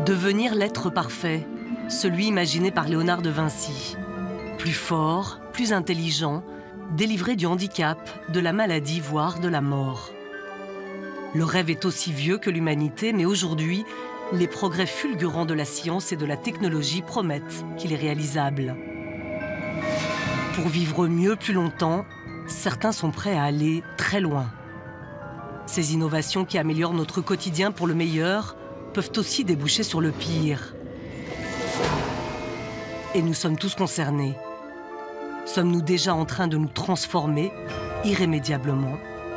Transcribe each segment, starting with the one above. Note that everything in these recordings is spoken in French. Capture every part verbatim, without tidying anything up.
Devenir l'être parfait, celui imaginé par Léonard de Vinci. Plus fort, plus intelligent, délivré du handicap, de la maladie, voire de la mort. Le rêve est aussi vieux que l'humanité, mais aujourd'hui, les progrès fulgurants de la science et de la technologie promettent qu'il est réalisable. Pour vivre mieux plus longtemps, certains sont prêts à aller très loin. Ces innovations qui améliorent notre quotidien pour le meilleur peuvent aussi déboucher sur le pire. Et nous sommes tous concernés. Sommes-nous déjà en train de nous transformer irrémédiablement ?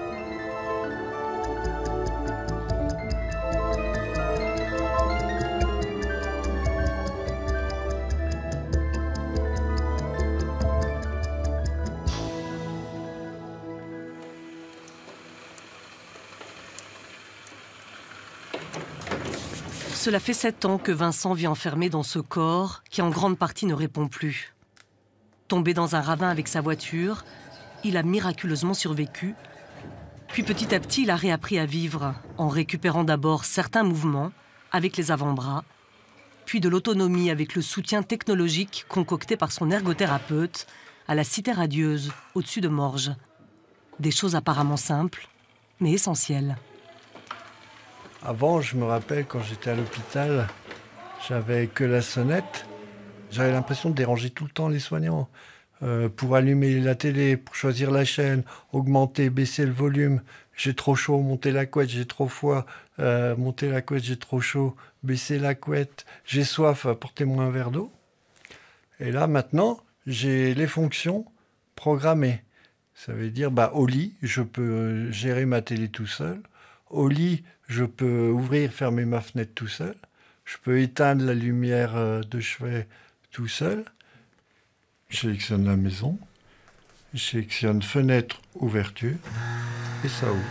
Cela fait sept ans que Vincent vit enfermé dans ce corps qui en grande partie ne répond plus. Tombé dans un ravin avec sa voiture, il a miraculeusement survécu. Puis petit à petit, il a réappris à vivre en récupérant d'abord certains mouvements avec les avant-bras, puis de l'autonomie avec le soutien technologique concocté par son ergothérapeute à la Cité radieuse au-dessus de Morges. Des choses apparemment simples, mais essentielles. Avant, je me rappelle, quand j'étais à l'hôpital, j'avais que la sonnette. J'avais l'impression de déranger tout le temps les soignants. Euh, pour allumer la télé, pour choisir la chaîne, augmenter, baisser le volume. J'ai trop chaud, monter la couette, j'ai trop froid. Euh, monter la couette, j'ai trop chaud, baisser la couette. J'ai soif, apportez-moi un verre d'eau. Et là, maintenant, j'ai les fonctions programmées. Ça veut dire, bah, au lit, je peux gérer ma télé tout seul. Au lit, je peux ouvrir, fermer ma fenêtre tout seul. Je peux éteindre la lumière de chevet tout seul. Je sélectionne la maison. Je sélectionne fenêtre, ouverture. Et ça ouvre.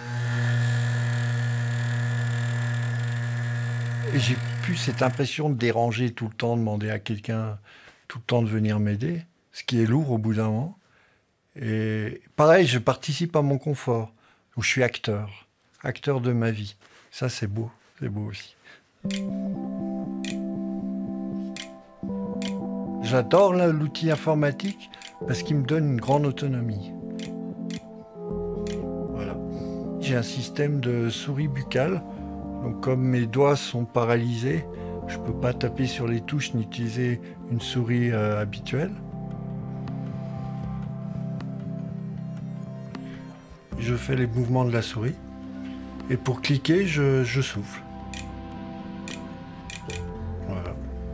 Et j'ai plus cette impression de déranger tout le temps, demander à quelqu'un tout le temps de venir m'aider. Ce qui est lourd au bout d'un moment. Et pareil, je participe à mon confort. Donc je suis acteur. Acteur de ma vie. Ça, c'est beau. C'est beau aussi. J'adore l'outil informatique parce qu'il me donne une grande autonomie. Voilà. J'ai un système de souris buccale. Donc, comme mes doigts sont paralysés, je ne peux pas taper sur les touches ni utiliser une souris euh, habituelle. Je fais les mouvements de la souris. Et pour cliquer, je, je souffle. Voilà.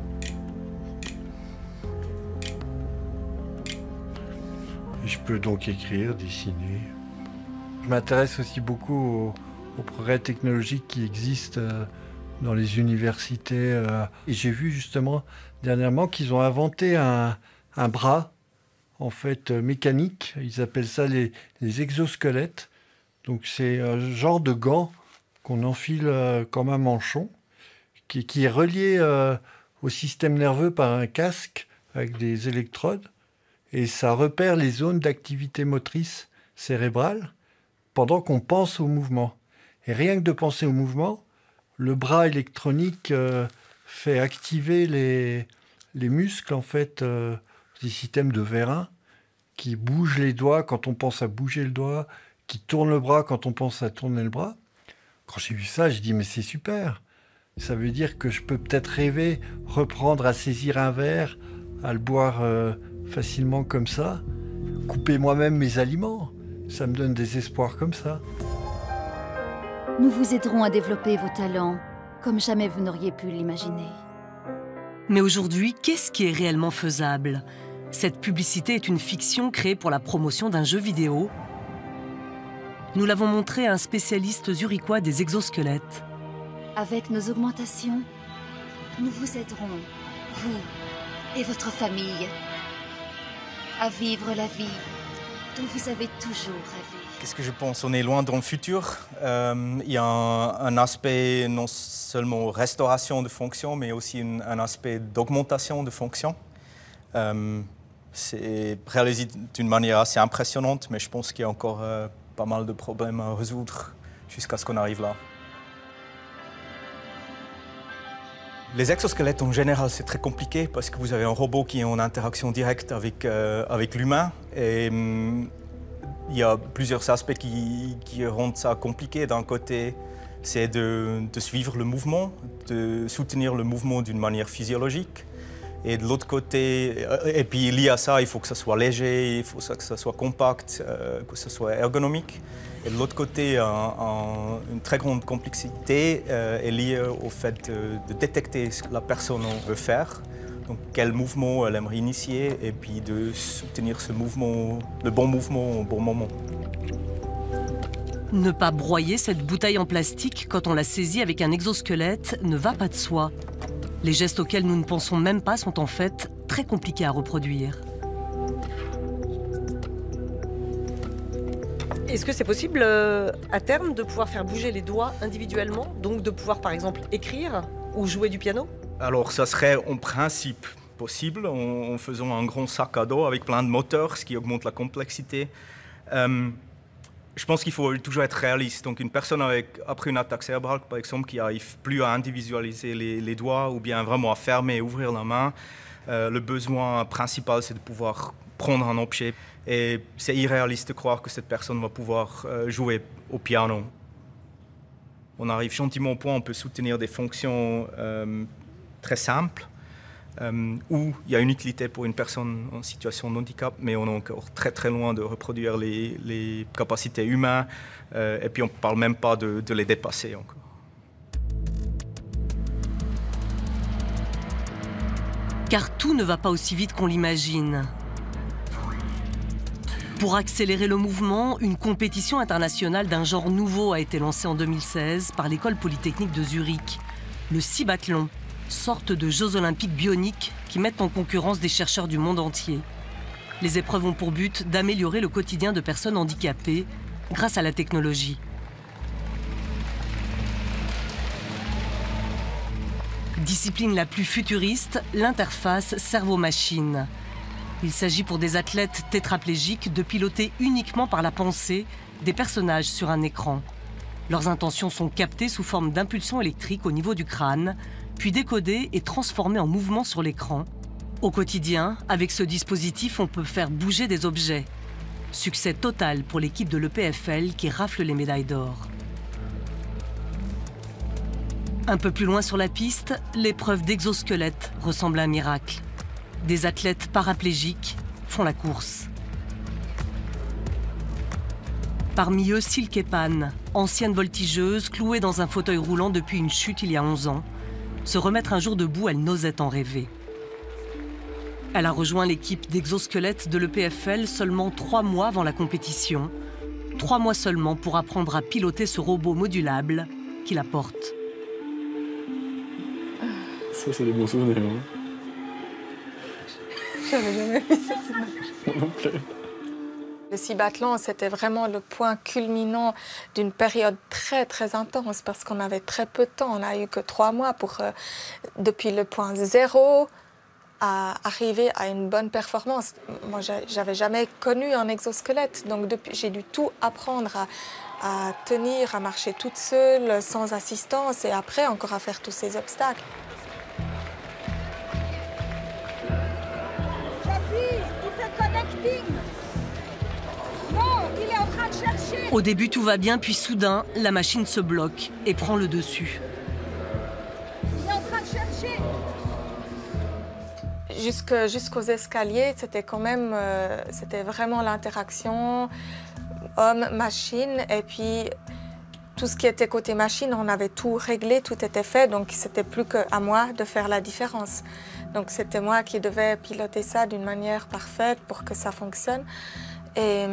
Et je peux donc écrire, dessiner. Je m'intéresse aussi beaucoup aux, aux progrès technologiques qui existent euh, dans les universités. Euh, et j'ai vu justement dernièrement qu'ils ont inventé un, un bras, en fait, euh, mécanique. Ils appellent ça les, les exosquelettes. Donc c'est un genre de gant qu'on enfile euh, comme un manchon, qui, qui est relié euh, au système nerveux par un casque avec des électrodes, et ça repère les zones d'activité motrice cérébrale pendant qu'on pense au mouvement. Et rien que de penser au mouvement, le bras électronique euh, fait activer les, les muscles, en fait, euh, des systèmes de vérin qui bougent les doigts quand on pense à bouger le doigt, qui tourne le bras quand on pense à tourner le bras. Quand j'ai vu ça, je dis mais c'est super. Ça veut dire que je peux peut-être rêver, reprendre à saisir un verre, à le boire euh, facilement comme ça, couper moi-même mes aliments. Ça me donne des espoirs comme ça. Nous vous aiderons à développer vos talents, comme jamais vous n'auriez pu l'imaginer. Mais aujourd'hui, qu'est-ce qui est réellement faisable ? Cette publicité est une fiction créée pour la promotion d'un jeu vidéo. Nous l'avons montré à un spécialiste zurichois des exosquelettes. Avec nos augmentations, nous vous aiderons, vous et votre famille, à vivre la vie dont vous avez toujours rêvé. Qu'est-ce que je pense? On est loin dans le futur. Euh, il y a un, un aspect non seulement restauration de fonctions, mais aussi une, un aspect d'augmentation de fonctions. Euh, c'est réalisé d'une manière assez impressionnante, mais je pense qu'il y a encore euh, pas mal de problèmes à résoudre jusqu'à ce qu'on arrive là. Les exosquelettes en général c'est très compliqué parce que vous avez un robot qui est en interaction directe avec, euh, avec l'humain et hum, il y a plusieurs aspects qui, qui rendent ça compliqué. D'un côté, c'est de, de suivre le mouvement, de soutenir le mouvement d'une manière physiologique. Et de l'autre côté, et puis lié à ça, il faut que ça soit léger, il faut que ça soit compact, euh, que ça soit ergonomique. Et de l'autre côté, un, un, une très grande complexité euh, est liée au fait de, de détecter ce que la personne veut faire, donc quel mouvement elle aimerait initier, et puis de soutenir ce mouvement, le bon mouvement au bon moment. Ne pas broyer cette bouteille en plastique quand on la saisit avec un exosquelette ne va pas de soi. Les gestes auxquels nous ne pensons même pas sont en fait très compliqués à reproduire. Est-ce que c'est possible euh, à terme de pouvoir faire bouger les doigts individuellement, donc de pouvoir par exemple écrire ou jouer du piano? Alors ça serait en principe possible en, en faisant un grand sac à dos avec plein de moteurs, ce qui augmente la complexité. Euh, Je pense qu'il faut toujours être réaliste. Donc une personne avec, après une attaque cérébrale, par exemple, qui n'arrive plus à individualiser les, les doigts ou bien vraiment à fermer et ouvrir la main, euh, le besoin principal, c'est de pouvoir prendre un objet. Et c'est irréaliste de croire que cette personne va pouvoir euh, jouer au piano. On arrive gentiment au point où on peut soutenir des fonctions euh, très simples, Euh, où il y a une utilité pour une personne en situation de handicap, mais on est encore très très loin de reproduire les, les capacités humaines, euh, et puis on ne parle même pas de, de les dépasser encore. Car tout ne va pas aussi vite qu'on l'imagine. Pour accélérer le mouvement, une compétition internationale d'un genre nouveau a été lancée en deux mille seize par l'école polytechnique de Zurich, le Cibathlon, sorte de Jeux olympiques bioniques qui mettent en concurrence des chercheurs du monde entier. Les épreuves ont pour but d'améliorer le quotidien de personnes handicapées grâce à la technologie. Discipline la plus futuriste, l'interface cerveau-machine. Il s'agit pour des athlètes tétraplégiques de piloter uniquement par la pensée des personnages sur un écran. Leurs intentions sont captées sous forme d'impulsions électriques au niveau du crâne, puis décodées et transformées en mouvements sur l'écran. Au quotidien, avec ce dispositif, on peut faire bouger des objets. Succès total pour l'équipe de l'E P F L qui rafle les médailles d'or. Un peu plus loin sur la piste, l'épreuve d'exosquelette ressemble à un miracle. Des athlètes paraplégiques font la course. Parmi eux, Silke Pan, ancienne voltigeuse, clouée dans un fauteuil roulant depuis une chute il y a onze ans. Se remettre un jour debout, elle n'osait en rêver. Elle a rejoint l'équipe d'exosquelettes de l'E P F L seulement trois mois avant la compétition. Trois mois seulement pour apprendre à piloter ce robot modulable qui la porte. Ça, c'est des bons souvenirs. Hein. J'avais jamais vu ça. Moi non plus. Le Cibathlon, c'était vraiment le point culminant d'une période très très intense parce qu'on avait très peu de temps. On n'a eu que trois mois pour, euh, depuis le point zéro, à arriver à une bonne performance. Moi, j'avais jamais connu un exosquelette, donc j'ai dû tout apprendre à, à tenir, à marcher toute seule, sans assistance, et après encore à faire tous ces obstacles. Au début, tout va bien, puis soudain, la machine se bloque et prend le dessus. Il est en train de chercher. Jusque, jusqu'aux escaliers, c'était quand même, euh, c'était vraiment l'interaction homme-machine. Et puis, tout ce qui était côté machine, on avait tout réglé, tout était fait. Donc, c'était plus qu'à moi de faire la différence. Donc, c'était moi qui devais piloter ça d'une manière parfaite pour que ça fonctionne. Et...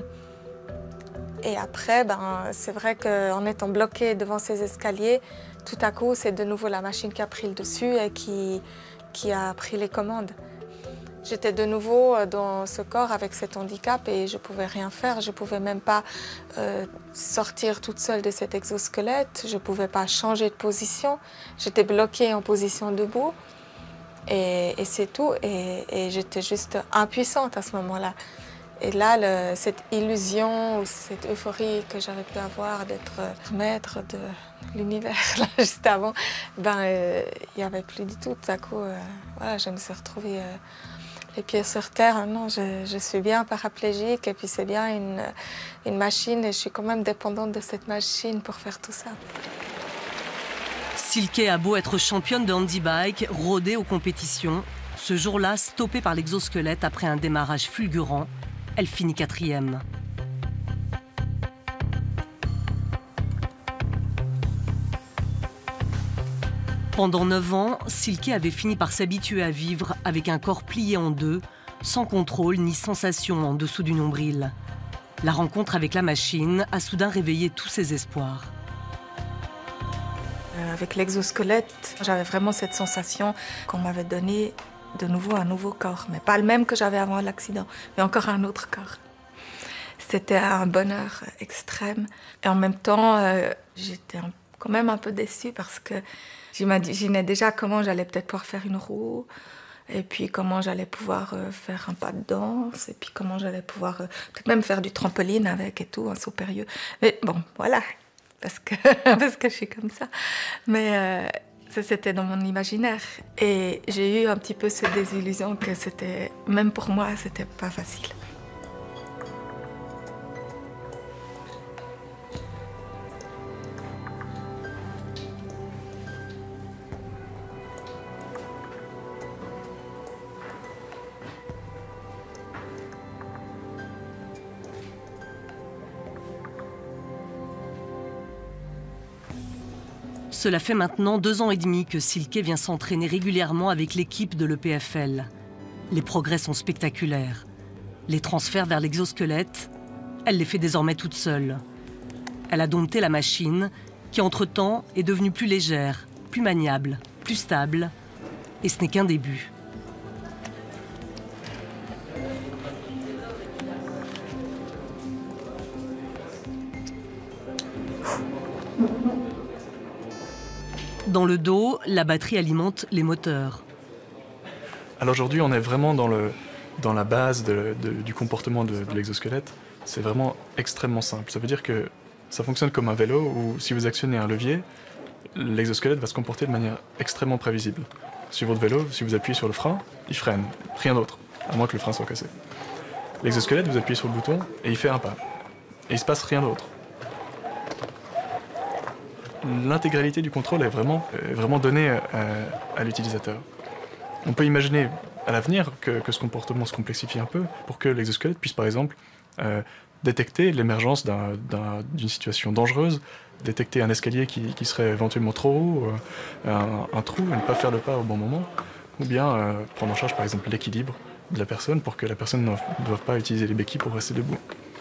Et après, ben, c'est vrai qu'en étant bloqué devant ces escaliers, tout à coup, c'est de nouveau la machine qui a pris le dessus et qui, qui a pris les commandes. J'étais de nouveau dans ce corps avec cet handicap et je ne pouvais rien faire. Je ne pouvais même pas euh, sortir toute seule de cet exosquelette. Je ne pouvais pas changer de position. J'étais bloquée en position debout et, et c'est tout. Et, et j'étais juste impuissante à ce moment-là. Et là, le, cette illusion ou cette euphorie que j'avais pu avoir d'être maître de l'univers là, juste avant, ben, euh, il n'y avait plus du tout. Tout à coup, euh, voilà, je me suis retrouvée euh, les pieds sur terre. Non, je, je suis bien paraplégique et puis c'est bien une, une machine et je suis quand même dépendante de cette machine pour faire tout ça. Silke a beau être championne de handibike, rodée aux compétitions, ce jour-là, stoppée par l'exosquelette après un démarrage fulgurant, elle finit quatrième. Pendant neuf ans, Silke avait fini par s'habituer à vivre avec un corps plié en deux, sans contrôle ni sensation en dessous du nombril. La rencontre avec la machine a soudain réveillé tous ses espoirs. Avec l'exosquelette, j'avais vraiment cette sensation qu'on m'avait donné de nouveau un nouveau corps, mais pas le même que j'avais avant l'accident, mais encore un autre corps. C'était un bonheur extrême. Et en même temps, euh, j'étais quand même un peu déçue parce que j'imaginais déjà comment j'allais peut-être pouvoir faire une roue, et puis comment j'allais pouvoir euh, faire un pas de danse, et puis comment j'allais pouvoir euh, peut-être même faire du trampoline avec et tout, un saut périlleux. Mais bon, voilà, parce que, parce que je suis comme ça. Mais euh, ça, c'était dans mon imaginaire. Et j'ai eu un petit peu cette désillusion que c'était, même pour moi, c'était pas facile. Cela fait maintenant deux ans et demi que Silke vient s'entraîner régulièrement avec l'équipe de l'E P F L. Les progrès sont spectaculaires. Les transferts vers l'exosquelette, elle les fait désormais toute seule. Elle a dompté la machine, qui entre-temps est devenue plus légère, plus maniable, plus stable. Et ce n'est qu'un début. Dans le dos, la batterie alimente les moteurs. Alors aujourd'hui, on est vraiment dans, le, dans la base de, de, du comportement de, de l'exosquelette. C'est vraiment extrêmement simple. Ça veut dire que ça fonctionne comme un vélo où si vous actionnez un levier, l'exosquelette va se comporter de manière extrêmement prévisible. Sur votre vélo, si vous appuyez sur le frein, il freine, rien d'autre, à moins que le frein soit cassé. L'exosquelette, vous appuyez sur le bouton et il fait un pas. Et il ne se passe rien d'autre. L'intégralité du contrôle est vraiment, est vraiment donnée à, à l'utilisateur. On peut imaginer à l'avenir que, que ce comportement se complexifie un peu pour que l'exosquelette puisse par exemple euh, détecter l'émergence d'un, d'un, d'une situation dangereuse, détecter un escalier qui, qui serait éventuellement trop haut, euh, un, un trou et ne pas faire le pas au bon moment, ou bien euh, prendre en charge par exemple l'équilibre de la personne pour que la personne ne doive pas utiliser les béquilles pour rester debout.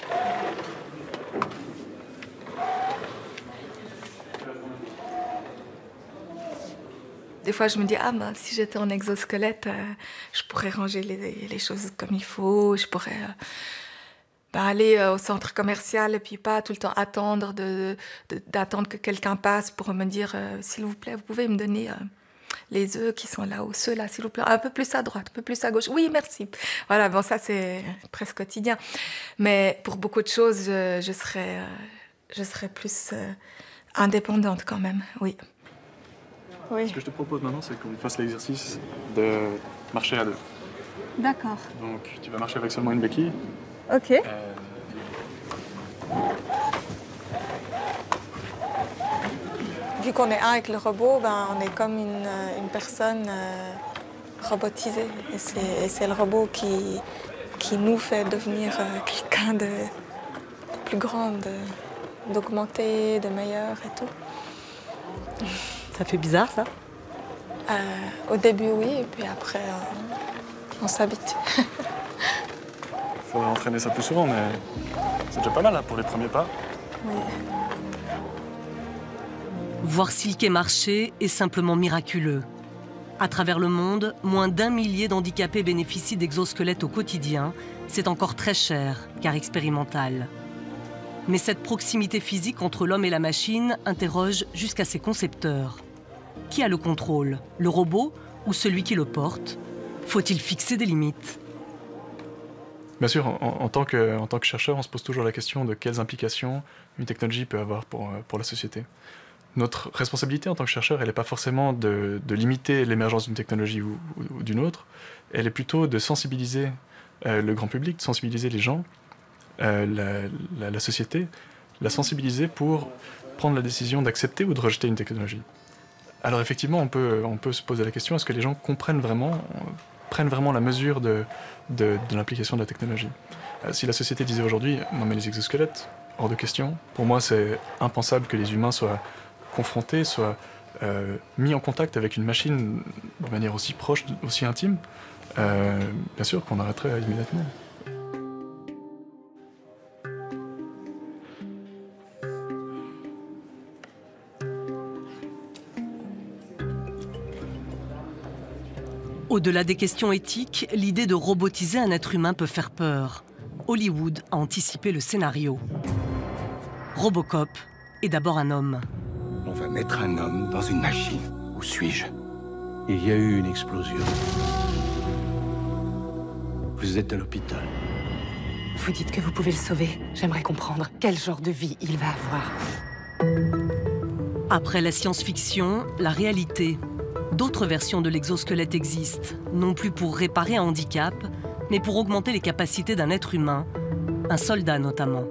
Des fois, je me dis, ah ben, si j'étais en exosquelette, euh, je pourrais ranger les, les choses comme il faut, je pourrais euh, ben, aller euh, au centre commercial et puis pas tout le temps attendre, de, de, d'attendre que quelqu'un passe pour me dire, euh, s'il vous plaît, vous pouvez me donner euh, les œufs qui sont là-haut, ceux-là, s'il vous plaît, un peu plus à droite, un peu plus à gauche. Oui, merci. Voilà, bon, ça, c'est presque quotidien. Mais pour beaucoup de choses, je, je, serais, euh, je serais plus euh, indépendante quand même, oui. Oui. Ce que je te propose maintenant, c'est qu'on fasse l'exercice de marcher à deux. D'accord. Donc, tu vas marcher avec seulement une béquille. Ok. Euh... Vu qu'on est un avec le robot, ben, on est comme une, une personne euh, robotisée. Et c'est, et c'est le robot qui, qui nous fait devenir euh, quelqu'un de plus grand, de, d'augmenter, de meilleur et tout. Ça fait bizarre, ça? euh, Au début, oui, et puis après, euh, on s'habitue. Il faudrait entraîner ça plus souvent, mais c'est déjà pas mal hein, pour les premiers pas. Oui. Voir Silke marcher est simplement miraculeux. À travers le monde, moins d'un millier d'handicapés bénéficient d'exosquelettes au quotidien. C'est encore très cher, car expérimental. Mais cette proximité physique entre l'homme et la machine interroge jusqu'à ses concepteurs. Qui a le contrôle, le robot ou celui qui le porte? Faut-il fixer des limites? Bien sûr, en, en, tant que, en tant que chercheur, on se pose toujours la question de quelles implications une technologie peut avoir pour, pour la société. Notre responsabilité en tant que chercheur, elle n'est pas forcément de, de limiter l'émergence d'une technologie ou, ou, ou d'une autre, elle est plutôt de sensibiliser euh, le grand public, de sensibiliser les gens, euh, la, la, la société, la sensibiliser pour prendre la décision d'accepter ou de rejeter une technologie. Alors effectivement, on peut, on peut se poser la question, est-ce que les gens comprennent vraiment, prennent vraiment la mesure de, de, de l'implication de la technologie? euh, Si la société disait aujourd'hui, non mais les exosquelettes, hors de question, pour moi c'est impensable que les humains soient confrontés, soient euh, mis en contact avec une machine de manière aussi proche, aussi intime, euh, bien sûr qu'on arrêterait immédiatement. Au-delà des questions éthiques, l'idée de robotiser un être humain peut faire peur. Hollywood a anticipé le scénario. Robocop est d'abord un homme. On va mettre un homme dans une machine. Où suis-je? Il y a eu une explosion. Vous êtes à l'hôpital. Vous dites que vous pouvez le sauver. J'aimerais comprendre quel genre de vie il va avoir. Après la science-fiction, la réalité. D'autres versions de l'exosquelette existent, non plus pour réparer un handicap, mais pour augmenter les capacités d'un être humain, un soldat notamment.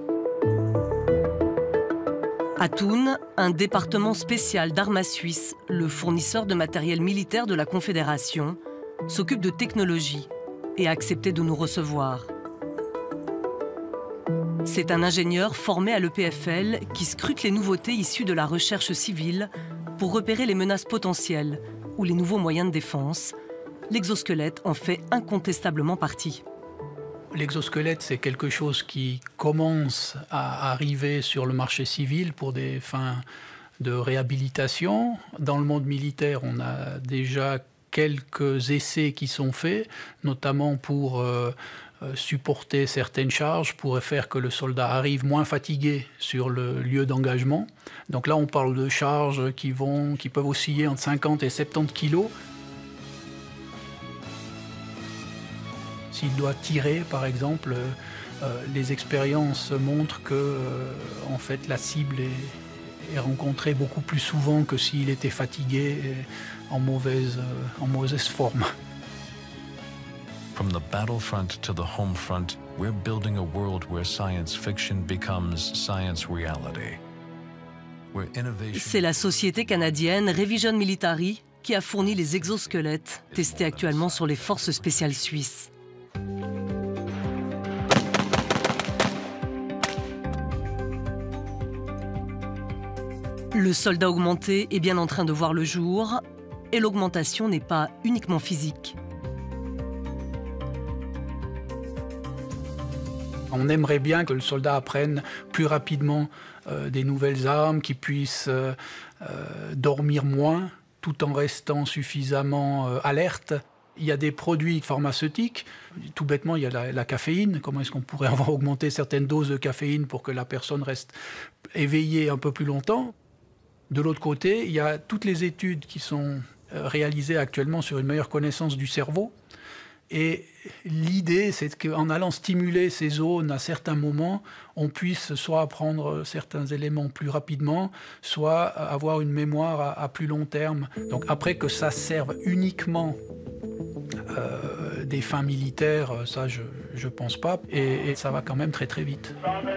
À Thun, un département spécial d'Arma Suisse, le fournisseur de matériel militaire de la Confédération, s'occupe de technologie et a accepté de nous recevoir. C'est un ingénieur formé à l'E P F L qui scrute les nouveautés issues de la recherche civile pour repérer les menaces potentielles ou les nouveaux moyens de défense. L'exosquelette en fait incontestablement partie. L'exosquelette, c'est quelque chose qui commence à arriver sur le marché civil pour des fins de réhabilitation. Dans le monde militaire, on a déjà quelques essais qui sont faits, notamment pour euh, supporter certaines charges, pour faire que le soldat arrive moins fatigué sur le lieu d'engagement. Donc là, on parle de charges qui, vont, qui peuvent osciller entre cinquante et soixante-dix kilos. S'il doit tirer, par exemple, euh, les expériences montrent que euh, en fait, la cible est, est rencontrée beaucoup plus souvent que s'il était fatigué et en mauvaise, euh, en mauvaise forme. From the battlefront to the home front, we're building a world where science fiction becomes science reality. C'est la société canadienne Revision Military qui a fourni les exosquelettes testés actuellement sur les forces spéciales suisses. Le soldat augmenté est bien en train de voir le jour et l'augmentation n'est pas uniquement physique. On aimerait bien que le soldat apprenne plus rapidement euh, des nouvelles armes, qu'il puisse euh, euh, dormir moins, tout en restant suffisamment euh, alerte. Il y a des produits pharmaceutiques, tout bêtement il y a la, la caféine. Comment est-ce qu'on pourrait avoir augmenté certaines doses de caféine pour que la personne reste éveillée un peu plus longtemps? De l'autre côté, il y a toutes les études qui sont euh, réalisées actuellement sur une meilleure connaissance du cerveau. Et l'idée, c'est qu'en allant stimuler ces zones à certains moments, on puisse soit apprendre certains éléments plus rapidement, soit avoir une mémoire à, à plus long terme. Donc après que ça serve uniquement euh, des fins militaires, ça je ne pense pas. Et, et ça va quand même très très vite.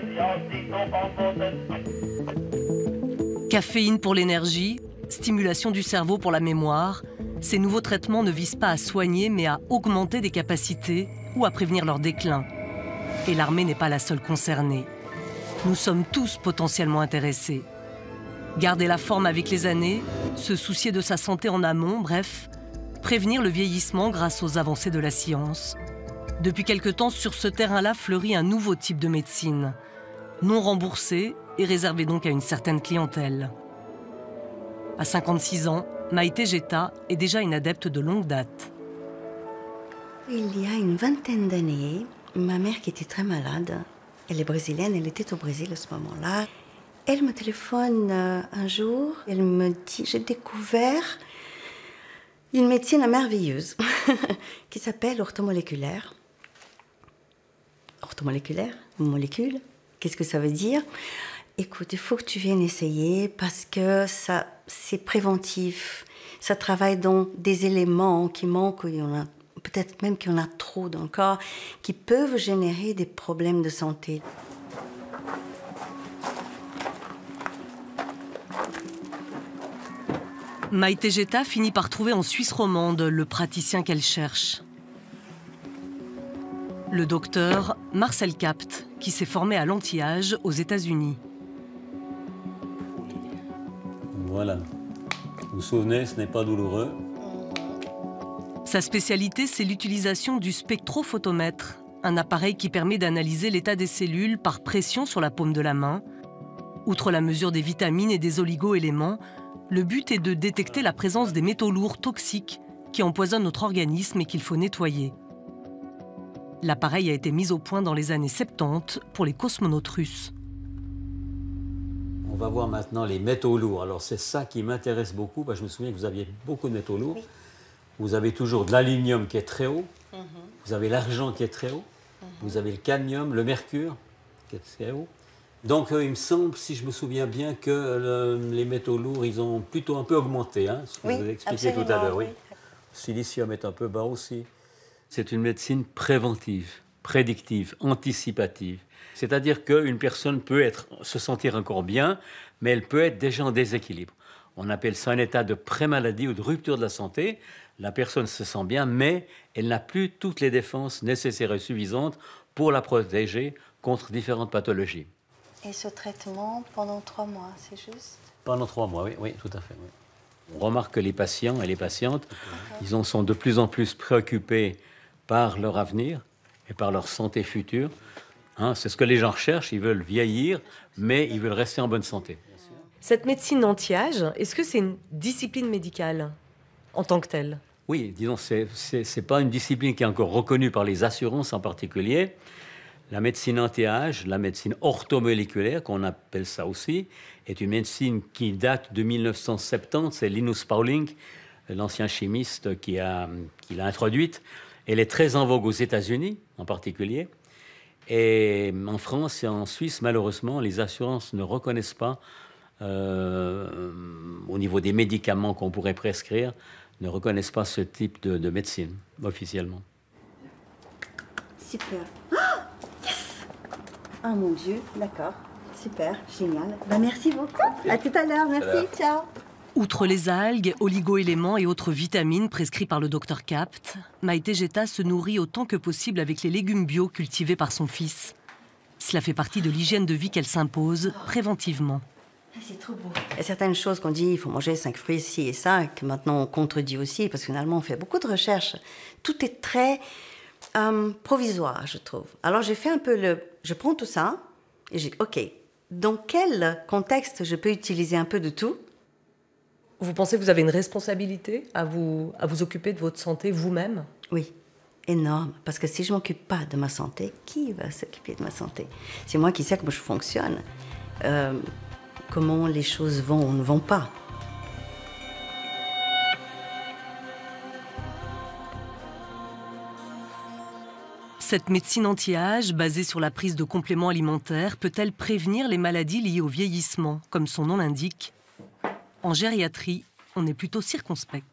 Caféine pour l'énergie, stimulation du cerveau pour la mémoire. Ces nouveaux traitements ne visent pas à soigner, mais à augmenter des capacités ou à prévenir leur déclin. Et l'armée n'est pas la seule concernée. Nous sommes tous potentiellement intéressés. Garder la forme avec les années, se soucier de sa santé en amont, bref, prévenir le vieillissement grâce aux avancées de la science. Depuis quelque temps, sur ce terrain-là fleurit un nouveau type de médecine, non remboursé et réservé donc à une certaine clientèle. À cinquante-six ans, Maïté Geta est déjà une adepte de longue date. Il y a une vingtaine d'années, ma mère qui était très malade, elle est brésilienne, elle était au Brésil à ce moment-là. Elle me téléphone un jour, elle me dit « J'ai découvert une médecine merveilleuse qui s'appelle orthomoléculaire. orthomoléculaire, molécule. Qu'est-ce que ça veut dire? Écoute, il faut que tu viennes essayer parce que ça, c'est préventif. Ça travaille dans des éléments qui manquent, il y en a, peut-être même qu'il y en a trop dans le corps, qui peuvent générer des problèmes de santé. Maïté Geta finit par trouver en Suisse romande le praticien qu'elle cherche. Le docteur Marcel Kapt, qui s'est formé à l'anti-âge aux États-Unis. Voilà. Vous vous souvenez, ce n'est pas douloureux. Sa spécialité, c'est l'utilisation du spectrophotomètre, un appareil qui permet d'analyser l'état des cellules par pression sur la paume de la main. Outre la mesure des vitamines et des oligo-éléments, le but est de détecter la présence des métaux lourds toxiques qui empoisonnent notre organisme et qu'il faut nettoyer. L'appareil a été mis au point dans les années soixante-dix pour les cosmonautes russes. On va voir maintenant les métaux lourds. Alors c'est ça qui m'intéresse beaucoup, parce que je me souviens que vous aviez beaucoup de métaux lourds. Oui. Vous avez toujours de l'aluminium qui est très haut, mm-hmm. Vous avez l'argent qui est très haut, mm-hmm. Vous avez le cadmium, le mercure qui est très haut. Donc euh, il me semble, si je me souviens bien, que le, les métaux lourds, ils ont plutôt un peu augmenté, hein, ce que oui, vous avez expliqué tout à l'heure. Oui. Le silicium est un peu bas aussi. C'est une médecine préventive, prédictive, anticipative. C'est-à-dire qu'une personne peut être, se sentir encore bien, mais elle peut être déjà en déséquilibre. On appelle ça un état de pré-maladie ou de rupture de la santé. La personne se sent bien, mais elle n'a plus toutes les défenses nécessaires et suffisantes pour la protéger contre différentes pathologies. Et ce traitement pendant trois mois, c'est juste? Pendant trois mois, oui, oui, tout à fait. Oui. On remarque que les patients et les patientes, okay. Ils en sont de plus en plus préoccupés par leur avenir et par leur santé future. Hein, c'est ce que les gens recherchent, ils veulent vieillir, mais ils veulent rester en bonne santé. Cette médecine anti-âge, est-ce que c'est une discipline médicale en tant que telle? Oui, disons, c'est, c'est, c'est pas une discipline qui est encore reconnue par les assurances en particulier. La médecine anti-âge, la médecine orthomoléculaire, qu'on appelle ça aussi, est une médecine qui date de mille neuf cent soixante-dix. C'est Linus Pauling, l'ancien chimiste, qui, a, qui l'a introduite. Elle est très en vogue aux États-Unis, en particulier. Et en France et en Suisse, malheureusement, les assurances ne reconnaissent pas, euh, au niveau des médicaments qu'on pourrait prescrire, ne reconnaissent pas ce type de, de médecine, officiellement. Super. Oh, yes! Oh mon Dieu, d'accord. Super, génial. Ben, merci beaucoup. À tout à l'heure, merci, ciao. Outre les algues, oligo-éléments et autres vitamines prescrits par le docteur Kapt, Maïté Geta se nourrit autant que possible avec les légumes bio cultivés par son fils. Cela fait partie de l'hygiène de vie qu'elle s'impose préventivement. C'est trop beau. Il y a certaines choses qu'on dit, il faut manger cinq fruits, ci et ça, que maintenant on contredit aussi, parce que finalement on fait beaucoup de recherches. Tout est très euh, provisoire, je trouve. Alors j'ai fait un peu le... Je prends tout ça, et j'ai dit, OK, dans quel contexte je peux utiliser un peu de tout? Vous pensez que vous avez une responsabilité à vous, à vous occuper de votre santé vous-même? Oui, énorme. Parce que si je ne m'occupe pas de ma santé, qui va s'occuper de ma santé? C'est moi qui sais comment je fonctionne, euh, comment les choses vont ou ne vont pas. Cette médecine anti-âge, basée sur la prise de compléments alimentaires, peut-elle prévenir les maladies liées au vieillissement, comme son nom l'indique? En gériatrie, on est plutôt circonspect.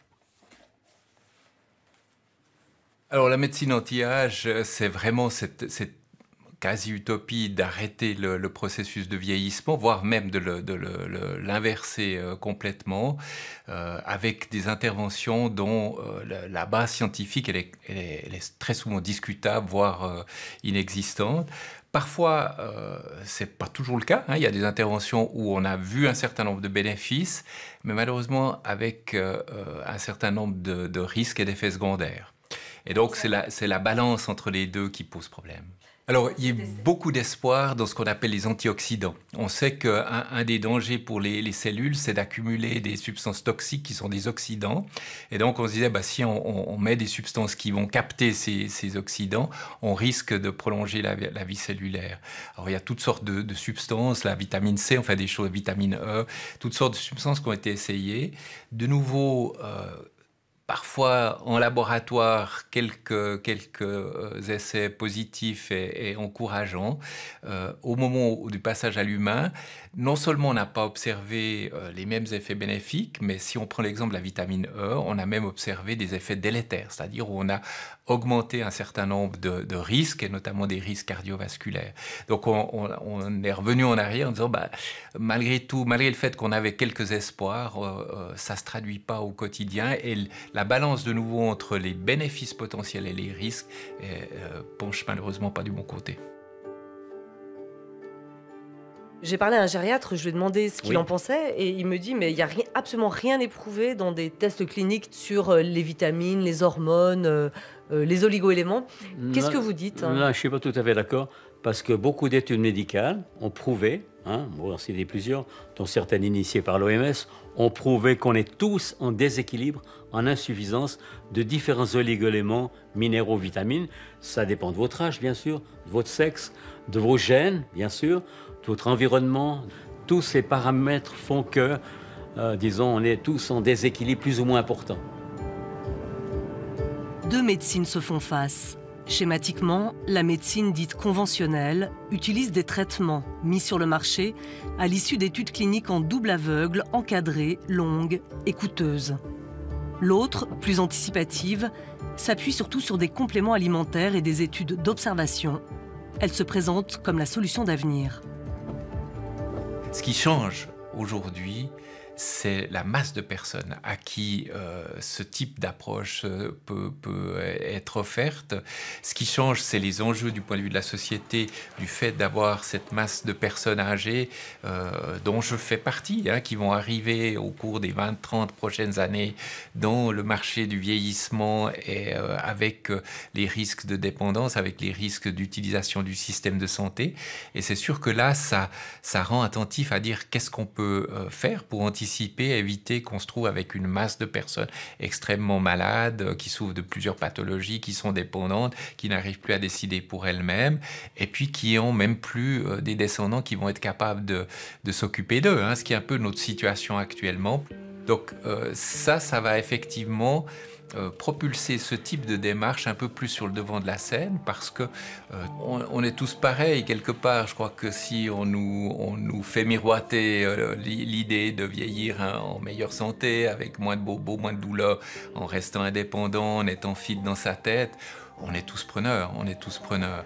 Alors la médecine anti-âge, c'est vraiment cette, cette quasi-utopie d'arrêter le, le processus de vieillissement, voire même de, le, de le, le, l'inverser euh, complètement, euh, avec des interventions dont euh, la, la base scientifique elle est, elle est, elle est très souvent discutable, voire euh, inexistante. Parfois, euh, ce n'est pas toujours le cas. Hein. Il y a des interventions où on a vu un certain nombre de bénéfices, mais malheureusement avec euh, un certain nombre de, de risques et d'effets secondaires. Et donc, c'est la, c'est la balance entre les deux qui pose problème. Alors, il y a beaucoup d'espoir dans ce qu'on appelle les antioxydants. On sait qu'un un des dangers pour les, les cellules, c'est d'accumuler des substances toxiques qui sont des oxydants. Et donc, on se disait, bah, si on, on met des substances qui vont capter ces, ces oxydants, on risque de prolonger la, la vie cellulaire. Alors, il y a toutes sortes de, de substances, la vitamine C, on fait des choses, vitamine E, toutes sortes de substances qui ont été essayées. De nouveau, euh, parfois en laboratoire quelques, quelques essais positifs et, et encourageants. Euh, au moment du passage à l'humain, non seulement on n'a pas observé euh, les mêmes effets bénéfiques, mais si on prend l'exemple de la vitamine E, on a même observé des effets délétères, c'est-à-dire où on a augmenté un certain nombre de, de risques, et notamment des risques cardiovasculaires. Donc on, on, on est revenu en arrière en disant, bah, malgré tout, malgré le fait qu'on avait quelques espoirs, euh, ça ne se traduit pas au quotidien, et la balance de nouveau entre les bénéfices potentiels et les risques euh, penche malheureusement pas du bon côté. J'ai parlé à un gériatre, je lui ai demandé ce qu'il Oui. en pensait, et il me dit mais il n'y a rien, absolument rien éprouvé dans des tests cliniques sur euh, les vitamines, les hormones, euh, euh, les oligo-éléments. Qu'est-ce Là- que vous dites hein Là, je ne suis pas tout à fait d'accord, parce que beaucoup d'études médicales ont prouvé, hein, bon, c'est des plusieurs, dont certaines initiées par l'O M S, ont prouvé qu'on est tous en déséquilibre, en insuffisance de différents oligo-éléments, minéraux, vitamines. Ça dépend de votre âge, bien sûr, de votre sexe, de vos gènes, bien sûr, de votre environnement. Tous ces paramètres font que, euh, disons, on est tous en déséquilibre plus ou moins important. Deux médecines se font face. Schématiquement, la médecine dite conventionnelle utilise des traitements mis sur le marché à l'issue d'études cliniques en double aveugle, encadrées, longues et coûteuses. L'autre, plus anticipative, s'appuie surtout sur des compléments alimentaires et des études d'observation. Elle se présente comme la solution d'avenir. Ce qui change aujourd'hui, c'est la masse de personnes à qui euh, ce type d'approche euh, peut, peut être offerte. Ce qui change, c'est les enjeux du point de vue de la société, du fait d'avoir cette masse de personnes âgées, euh, dont je fais partie, hein, qui vont arriver au cours des vingt trente prochaines années dans le marché du vieillissement et euh, avec euh, les risques de dépendance, avec les risques d'utilisation du système de santé. Et c'est sûr que là, ça, ça rend attentif à dire qu'est-ce qu'on peut euh, faire pour anticiper, éviter qu'on se trouve avec une masse de personnes extrêmement malades, qui souffrent de plusieurs pathologies, qui sont dépendantes, qui n'arrivent plus à décider pour elles-mêmes, et puis qui n'ont même plus euh, des descendants qui vont être capables de, de s'occuper d'eux, hein, ce qui est un peu notre situation actuellement. Donc euh, ça, ça va effectivement Euh, propulser ce type de démarche un peu plus sur le devant de la scène, parce que euh, on, on est tous pareils quelque part. Je crois que si on nous, on nous fait miroiter euh, l'idée de vieillir hein, en meilleure santé, avec moins de bobos, moins de douleurs, en restant indépendant, en étant fit dans sa tête, on est tous preneurs, on est tous preneurs.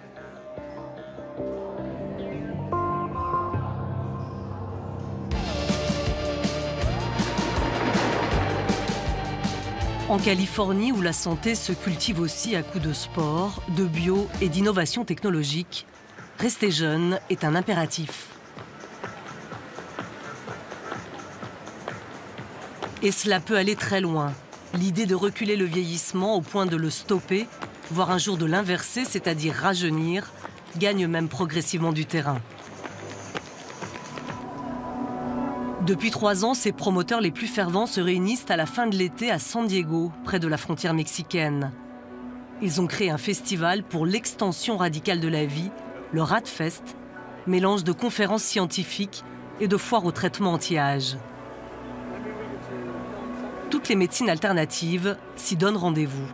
En Californie, où la santé se cultive aussi à coups de sport, de bio et d'innovation technologique, rester jeune est un impératif. Et cela peut aller très loin. L'idée de reculer le vieillissement au point de le stopper, voire un jour de l'inverser, c'est-à-dire rajeunir, gagne même progressivement du terrain. Depuis trois ans, ses promoteurs les plus fervents se réunissent à la fin de l'été à San Diego, près de la frontière mexicaine. Ils ont créé un festival pour l'extension radicale de la vie, le RADFest, mélange de conférences scientifiques et de foires au traitement anti-âge. Toutes les médecines alternatives s'y donnent rendez-vous.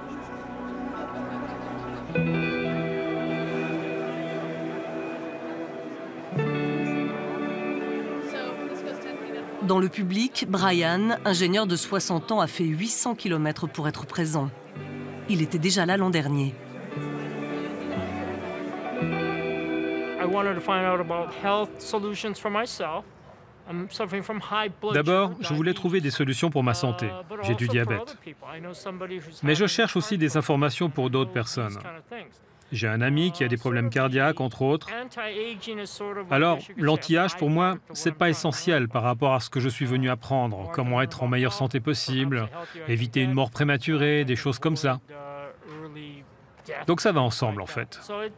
Dans le public, Brian, ingénieur de soixante ans, a fait huit cents kilomètres pour être présent. Il était déjà là l'an dernier. D'abord, je voulais trouver des solutions pour ma santé. J'ai du diabète. Mais je cherche aussi des informations pour d'autres personnes. J'ai un ami qui a des problèmes cardiaques, entre autres. Alors, l'anti-âge, pour moi, c'est pas essentiel par rapport à ce que je suis venu apprendre. Comment être en meilleure santé possible, éviter une mort prématurée, des choses comme ça. Donc ça va ensemble, en fait.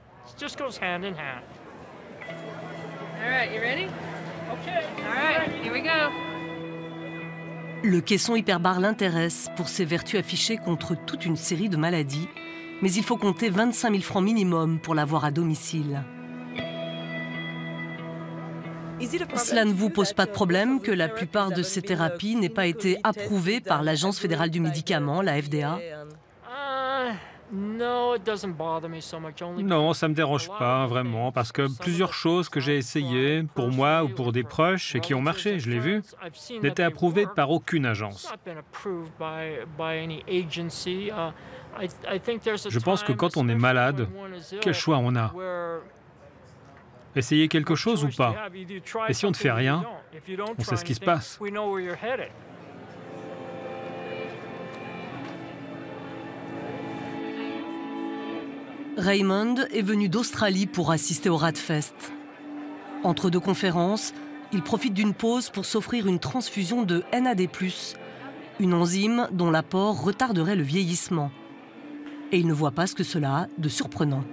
Le caisson hyperbar l'intéresse pour ses vertus affichées contre toute une série de maladies, mais il faut compter vingt-cinq mille francs minimum pour l'avoir à domicile. Cela ne vous pose pas de problème que la plupart de ces thérapies n'aient pas été approuvées par l'Agence fédérale du médicament, la F D A? Non, ça me dérange pas vraiment, parce que plusieurs choses que j'ai essayées, pour moi ou pour des proches, et qui ont marché, je l'ai vu, n'étaient approuvées par aucune agence. Je pense que quand on est malade, quel choix on a? Essayer quelque chose ou pas? Et si on ne fait rien, on sait ce qui se passe. Raymond est venu d'Australie pour assister au Radfest. Entre deux conférences, il profite d'une pause pour s'offrir une transfusion de N A D plus, une enzyme dont l'apport retarderait le vieillissement. Et il ne voit pas ce que cela a de surprenant.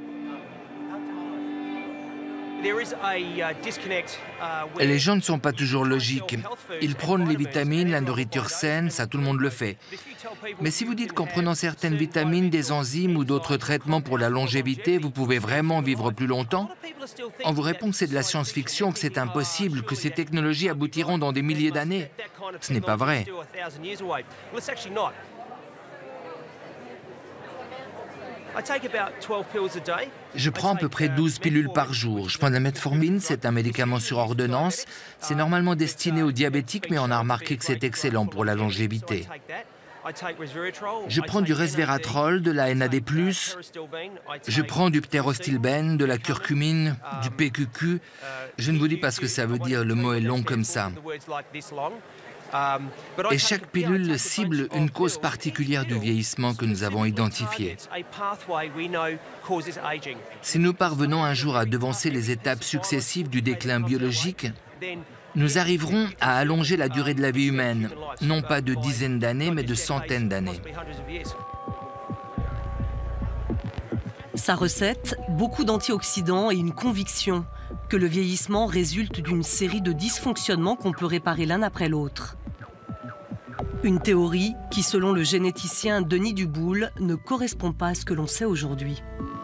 Les gens ne sont pas toujours logiques. Ils prônent les vitamines, la nourriture saine, ça tout le monde le fait. Mais si vous dites qu'en prenant certaines vitamines, des enzymes ou d'autres traitements pour la longévité, vous pouvez vraiment vivre plus longtemps, on vous répond que c'est de la science-fiction, que c'est impossible, que ces technologies aboutiront dans des milliers d'années. Ce n'est pas vrai. Je prends à peu près douze pilules par jour. Je prends de la metformine, c'est un médicament sur ordonnance. C'est normalement destiné aux diabétiques, mais on a remarqué que c'est excellent pour la longévité. Je prends du resveratrol, de la N A D plus, je prends du ptérostilbène, de la curcumine, du P Q Q. Je ne vous dis pas ce que ça veut dire, le mot est long comme ça. Et chaque pilule cible une cause particulière du vieillissement que nous avons identifiée. Si nous parvenons un jour à devancer les étapes successives du déclin biologique, nous arriverons à allonger la durée de la vie humaine, non pas de dizaines d'années, mais de centaines d'années. Sa recette, beaucoup d'antioxydants et une conviction que le vieillissement résulte d'une série de dysfonctionnements qu'on peut réparer l'un après l'autre. Une théorie qui, selon le généticien Denis Duboul, ne correspond pas à ce que l'on sait aujourd'hui.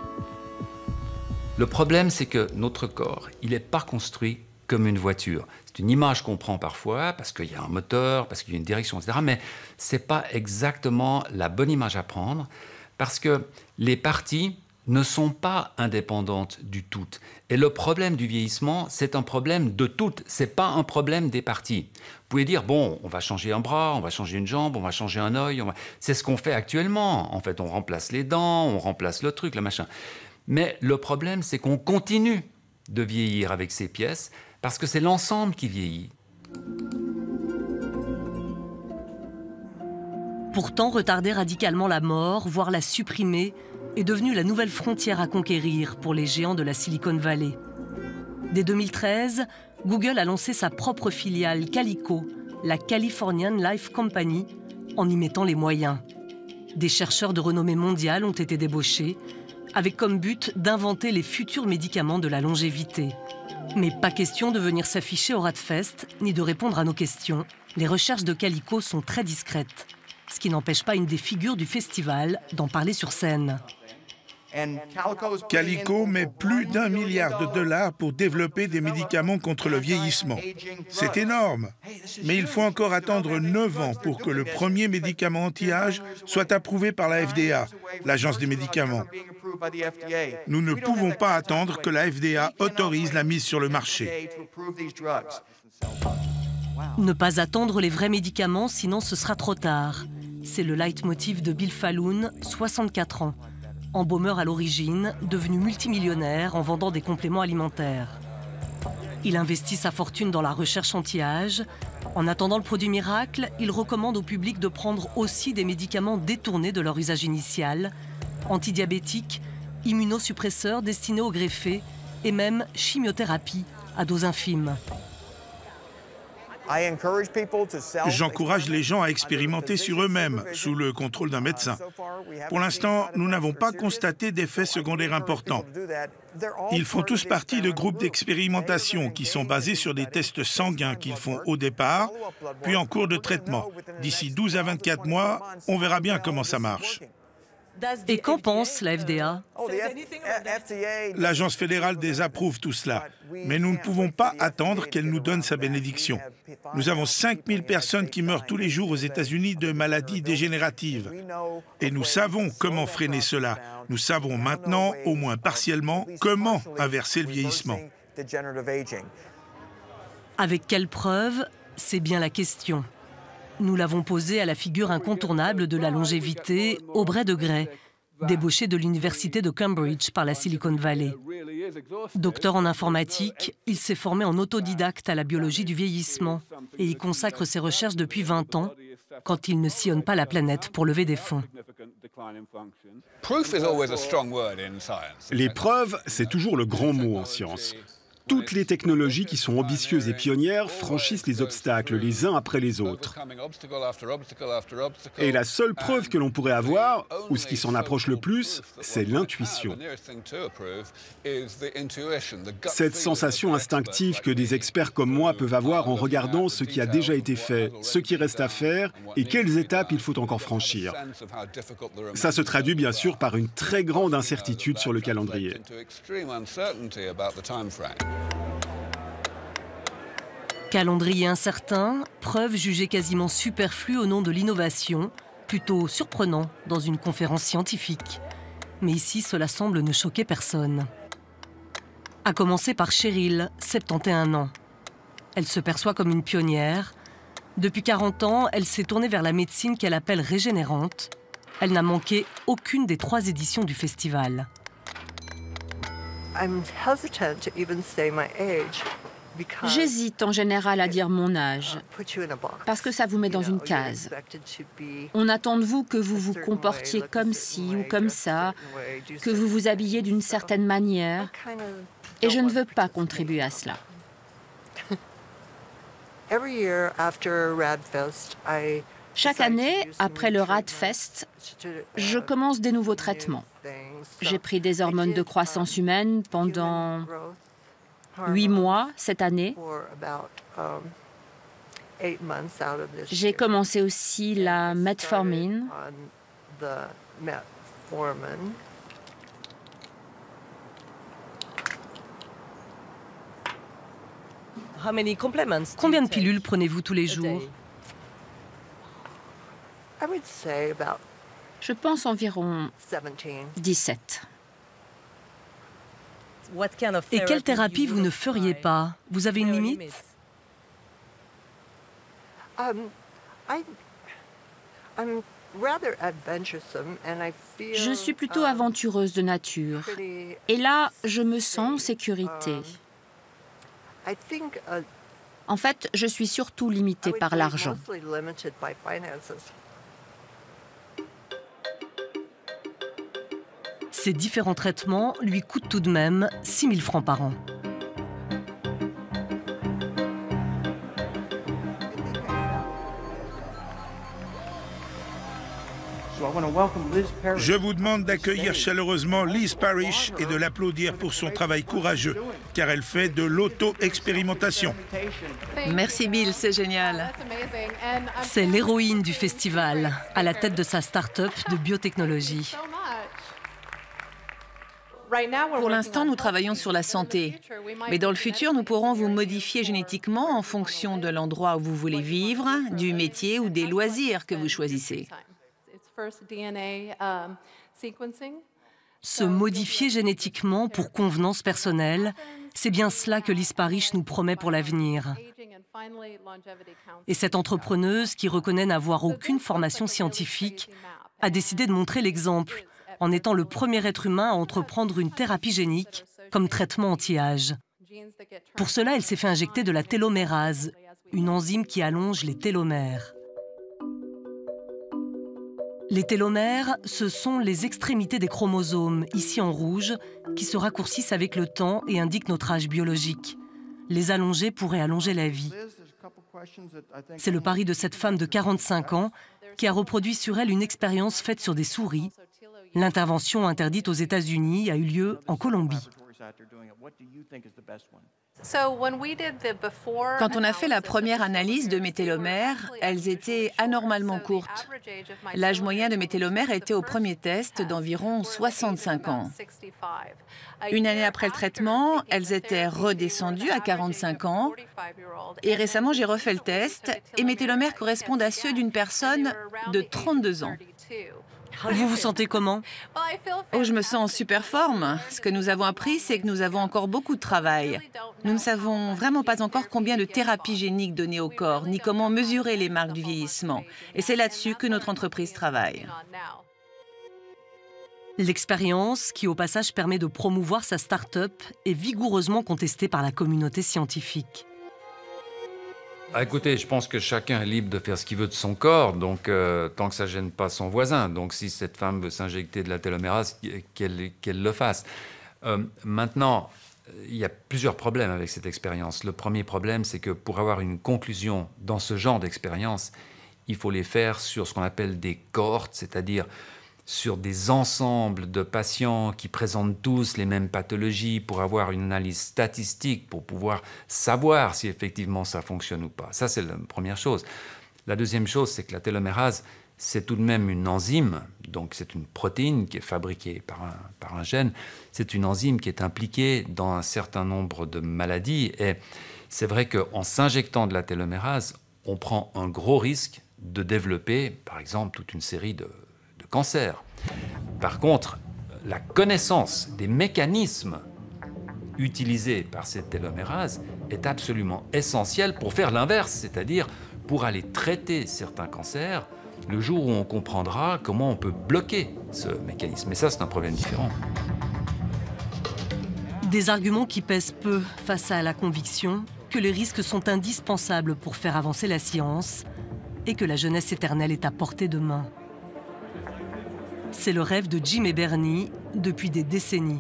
Le problème, c'est que notre corps, il n'est pas construit comme une voiture. C'est une image qu'on prend parfois parce qu'il y a un moteur, parce qu'il y a une direction, et cetera. Mais ce n'est pas exactement la bonne image à prendre parce que les parties ne sont pas indépendantes du tout. Et le problème du vieillissement, c'est un problème de toutes, ce n'est pas un problème des parties. Vous pouvez dire, bon, on va changer un bras, on va changer une jambe, on va changer un œil, va... c'est ce qu'on fait actuellement. En fait, on remplace les dents, on remplace le truc, le machin. Mais le problème, c'est qu'on continue de vieillir avec ces pièces parce que c'est l'ensemble qui vieillit. Pourtant, retarder radicalement la mort, voire la supprimer, est devenue la nouvelle frontière à conquérir pour les géants de la Silicon Valley. Dès deux mille treize, Google a lancé sa propre filiale Calico, la Californian Life Company, en y mettant les moyens. Des chercheurs de renommée mondiale ont été débauchés, avec comme but d'inventer les futurs médicaments de la longévité. Mais pas question de venir s'afficher au Radfest, ni de répondre à nos questions. Les recherches de Calico sont très discrètes, ce qui n'empêche pas une des figures du festival d'en parler sur scène. Calico met plus d'un milliard de dollars pour développer des médicaments contre le vieillissement. C'est énorme, mais il faut encore attendre neuf ans pour que le premier médicament anti-âge soit approuvé par la F D A, l'Agence des médicaments. Nous ne pouvons pas attendre que la F D A autorise la mise sur le marché. Ne pas attendre les vrais médicaments, sinon ce sera trop tard. C'est le leitmotiv de Bill Falloon, soixante-quatre ans. Embaumeur à l'origine, devenu multimillionnaire en vendant des compléments alimentaires. Il investit sa fortune dans la recherche anti-âge. En attendant le produit miracle, il recommande au public de prendre aussi des médicaments détournés de leur usage initial, antidiabétiques, immunosuppresseurs destinés aux greffés et même chimiothérapie à dose infime. J'encourage les gens à expérimenter sur eux-mêmes, sous le contrôle d'un médecin. Pour l'instant, nous n'avons pas constaté d'effets secondaires importants. Ils font tous partie de groupes d'expérimentation qui sont basés sur des tests sanguins qu'ils font au départ, puis en cours de traitement. D'ici douze à vingt-quatre mois, on verra bien comment ça marche. Et qu'en pense la F D A? L'agence fédérale désapprouve tout cela, mais nous ne pouvons pas attendre qu'elle nous donne sa bénédiction. Nous avons cinq mille personnes qui meurent tous les jours aux États-Unis de maladies dégénératives. Et nous savons comment freiner cela. Nous savons maintenant, au moins partiellement, comment inverser le vieillissement. Avec quelle preuve? C'est bien la question. Nous l'avons posée à la figure incontournable de la longévité, Aubrey de Grey, débauché de l'université de Cambridge par la Silicon Valley. Docteur en informatique, il s'est formé en autodidacte à la biologie du vieillissement et y consacre ses recherches depuis vingt ans, quand il ne sillonne pas la planète pour lever des fonds. Les preuves, c'est toujours le grand mot en science. Toutes les technologies qui sont ambitieuses et pionnières franchissent les obstacles les uns après les autres. Et la seule preuve que l'on pourrait avoir, ou ce qui s'en approche le plus, c'est l'intuition. Cette sensation instinctive que des experts comme moi peuvent avoir en regardant ce qui a déjà été fait, ce qui reste à faire et quelles étapes il faut encore franchir. Ça se traduit bien sûr par une très grande incertitude sur le calendrier. Calendrier incertain, preuve jugée quasiment superflue au nom de l'innovation, plutôt surprenant dans une conférence scientifique. Mais ici, cela semble ne choquer personne. À commencer par Cheryl, soixante et un ans. Elle se perçoit comme une pionnière. Depuis quarante ans, elle s'est tournée vers la médecine qu'elle appelle régénérante. Elle n'a manqué aucune des trois éditions du festival. J'hésite en général à dire mon âge, parce que ça vous met dans une case. On attend de vous que vous vous comportiez comme ci ou comme ça, que vous vous habillez d'une certaine manière, et je ne veux pas contribuer à cela. Chaque année, après le Radfest, je commence des nouveaux traitements. J'ai pris des hormones de croissance humaine pendant huit mois cette année. J'ai commencé aussi la metformine. Combien de pilules prenez-vous tous les jours? Je pense environ dix-sept. Et quelle thérapie vous ne feriez pas? Vous avez une limite? Je suis plutôt aventureuse de nature. Et là, je me sens en sécurité. En fait, je suis surtout limitée par l'argent. Ces différents traitements lui coûtent tout de même six mille francs par an. Je vous demande d'accueillir chaleureusement Liz Parrish et de l'applaudir pour son travail courageux, car elle fait de l'auto-expérimentation. Merci Bill, c'est génial. C'est l'héroïne du festival, à la tête de sa start-up de biotechnologie. Pour l'instant, nous travaillons sur la santé. Mais dans le futur, nous pourrons vous modifier génétiquement en fonction de l'endroit où vous voulez vivre, du métier ou des loisirs que vous choisissez. Se modifier génétiquement pour convenance personnelle, c'est bien cela que Liz Parrish nous promet pour l'avenir. Et cette entrepreneuse, qui reconnaît n'avoir aucune formation scientifique, a décidé de montrer l'exemple, en étant le premier être humain à entreprendre une thérapie génique comme traitement anti-âge. Pour cela, elle s'est fait injecter de la télomérase, une enzyme qui allonge les télomères. Les télomères, ce sont les extrémités des chromosomes, ici en rouge, qui se raccourcissent avec le temps et indiquent notre âge biologique. Les allonger pourrait allonger la vie. C'est le pari de cette femme de quarante-cinq ans qui a reproduit sur elle une expérience faite sur des souris. L'intervention interdite aux États-Unis a eu lieu en Colombie. Quand on a fait la première analyse de mes télomères, elles étaient anormalement courtes. L'âge moyen de mes télomères était au premier test d'environ soixante-cinq ans. Une année après le traitement, elles étaient redescendues à quarante-cinq ans. Et récemment, j'ai refait le test et mes télomères correspondent à ceux d'une personne de trente-deux ans. Vous vous sentez comment? Oh, je me sens en super forme. Ce que nous avons appris, c'est que nous avons encore beaucoup de travail. Nous ne savons vraiment pas encore combien de thérapies géniques donner au corps, ni comment mesurer les marques du vieillissement. Et c'est là-dessus que notre entreprise travaille. L'expérience, qui au passage permet de promouvoir sa start-up, est vigoureusement contestée par la communauté scientifique. Ah, écoutez, je pense que chacun est libre de faire ce qu'il veut de son corps, donc euh, tant que ça ne gêne pas son voisin. Donc si cette femme veut s'injecter de la télomérase, qu'elle qu'elle le fasse. Euh, maintenant, il y a plusieurs problèmes avec cette expérience. Le premier problème, c'est que pour avoir une conclusion dans ce genre d'expérience, il faut les faire sur ce qu'on appelle des cohortes, c'est-à-dire sur des ensembles de patients qui présentent tous les mêmes pathologies pour avoir une analyse statistique, pour pouvoir savoir si effectivement ça fonctionne ou pas. Ça, c'est la première chose. La deuxième chose, c'est que la télomérase, c'est tout de même une enzyme, donc c'est une protéine qui est fabriquée par un, par un gène. C'est une enzyme qui est impliquée dans un certain nombre de maladies. Et c'est vrai qu'en s'injectant de la télomérase, on prend un gros risque de développer, par exemple, toute une série de cancer. Par contre, la connaissance des mécanismes utilisés par cette télomérase est absolument essentielle pour faire l'inverse, c'est-à-dire pour aller traiter certains cancers le jour où on comprendra comment on peut bloquer ce mécanisme. Et ça, c'est un problème différent. Des arguments qui pèsent peu face à la conviction que les risques sont indispensables pour faire avancer la science et que la jeunesse éternelle est à portée de main. C'est le rêve de Jim et Bernie depuis des décennies.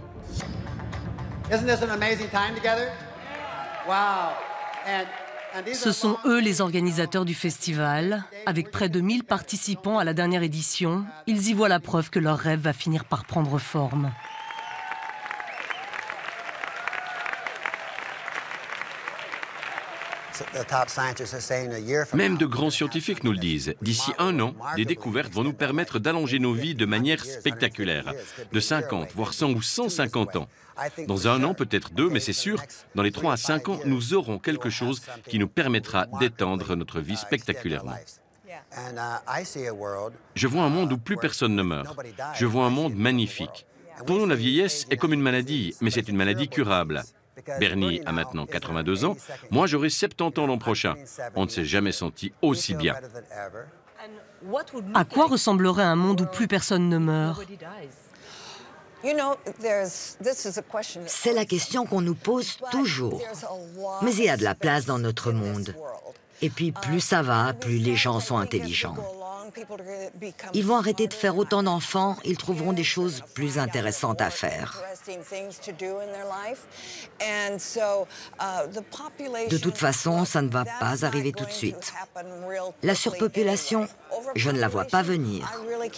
Ce sont eux les organisateurs du festival. Avec près de mille participants à la dernière édition, ils y voient la preuve que leur rêve va finir par prendre forme. Même de grands scientifiques nous le disent. D'ici un an, des découvertes vont nous permettre d'allonger nos vies de manière spectaculaire, de cinquante, voire cent ou cent cinquante ans. Dans un an, peut-être deux, mais c'est sûr, dans les trois à cinq ans, nous aurons quelque chose qui nous permettra d'étendre notre vie spectaculairement. Je vois un monde où plus personne ne meurt. Je vois un monde magnifique. Pour nous, la vieillesse est comme une maladie, mais c'est une maladie curable. Bernie a maintenant quatre-vingt-deux ans, moi j'aurai soixante-dix ans l'an prochain. On ne s'est jamais senti aussi bien. À quoi ressemblerait un monde où plus personne ne meurt? C'est la question qu'on nous pose toujours. Mais il y a de la place dans notre monde. Et puis plus ça va, plus les gens sont intelligents. Ils vont arrêter de faire autant d'enfants, ils trouveront des choses plus intéressantes à faire. De toute façon, ça ne va pas arriver tout de suite. La surpopulation, je ne la vois pas venir.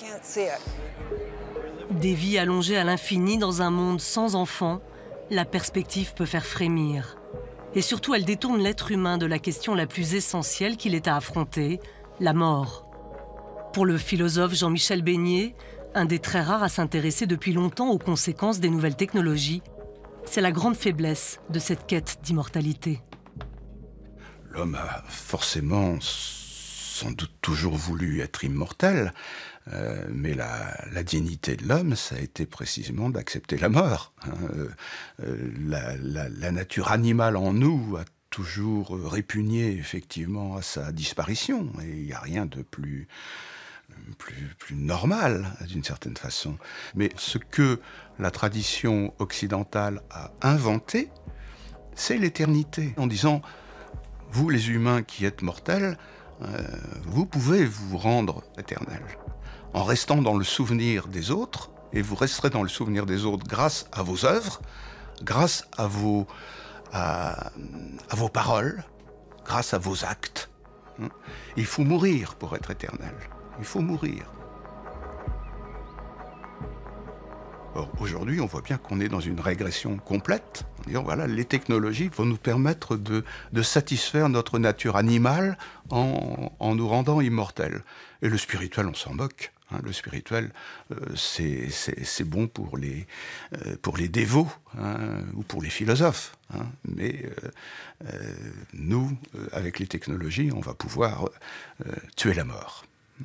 Des vies allongées à l'infini dans un monde sans enfants, la perspective peut faire frémir. Et surtout, elle détourne l'être humain de la question la plus essentielle qu'il ait à affronter, la mort. Pour le philosophe Jean-Michel Beignet, un des très rares à s'intéresser depuis longtemps aux conséquences des nouvelles technologies, c'est la grande faiblesse de cette quête d'immortalité. L'homme a forcément sans doute toujours voulu être immortel, euh, mais la, la dignité de l'homme, ça a été précisément d'accepter la mort. Hein. Euh, la, la, la nature animale en nous a toujours répugné effectivement à sa disparition, et il n'y a rien de plus... Plus, plus normal, d'une certaine façon. Mais ce que la tradition occidentale a inventé, c'est l'éternité. En disant, vous les humains qui êtes mortels, euh, vous pouvez vous rendre éternels. En restant dans le souvenir des autres, et vous resterez dans le souvenir des autres grâce à vos œuvres, grâce à vos, à, à vos paroles, grâce à vos actes. Il faut mourir pour être éternel. Il faut mourir. Or, aujourd'hui, on voit bien qu'on est dans une régression complète. En disant, voilà, les technologies vont nous permettre de, de satisfaire notre nature animale en, en nous rendant immortels. Et le spirituel, on s'en moque. Hein, le spirituel, euh, c'est, c'est, c'est bon pour les, euh, pour les dévots hein, ou pour les philosophes. Hein, mais euh, euh, nous, euh, avec les technologies, on va pouvoir euh, tuer la mort.